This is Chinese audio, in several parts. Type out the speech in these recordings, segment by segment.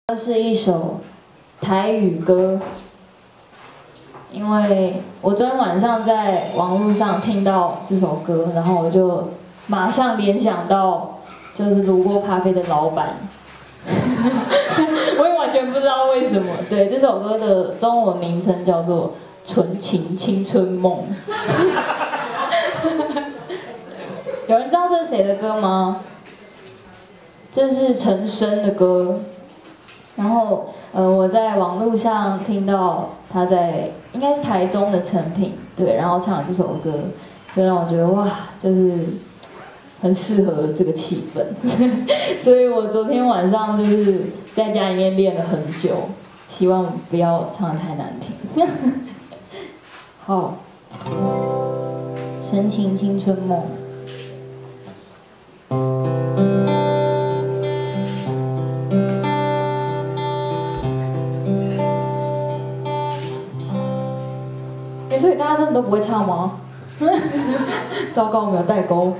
这是一首台语歌，因为我昨天晚上在网络上听到这首歌，然后我就马上联想到就是卤锅咖啡的老板，我也完全不知道为什么。对，这首歌的中文名称叫做《纯情青春梦》。有人知道这是谁的歌吗？这是陈升的歌。然后我在网络上听到他在应该是台中的成品，对，然后唱了这首歌，就让我觉得哇，就是很适合这个气氛，所以我昨天晚上就是在家里面练了很久，希望不要唱得太难听。好，深情青春梦。所以大家真的都不会唱吗？糟糕，我没有代沟。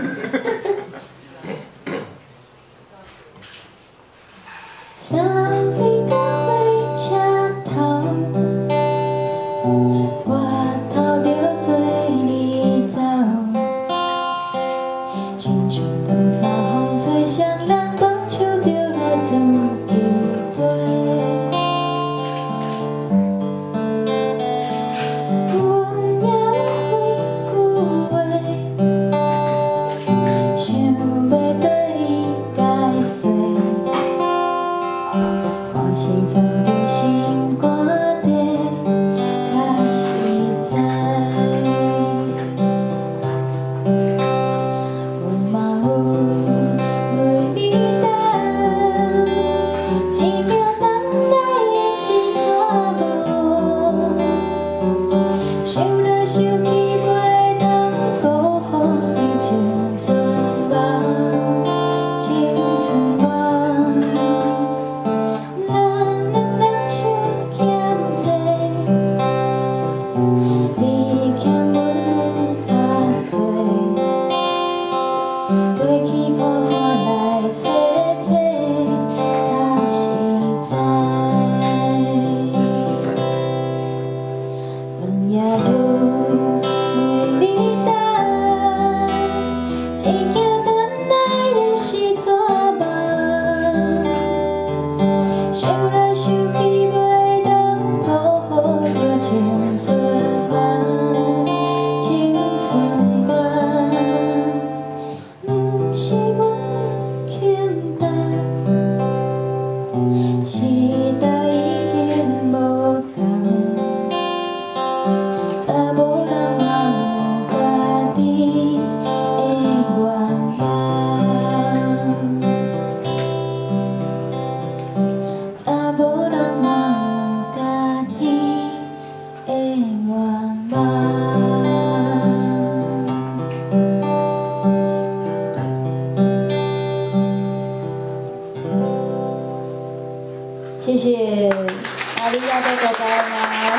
谢谢，ありがとうございます。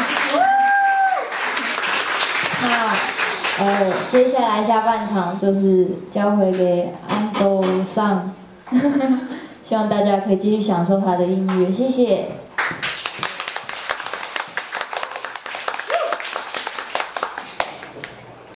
那接下来下半场就是交回给安斗上，希望大家可以继续享受他的音乐，谢谢。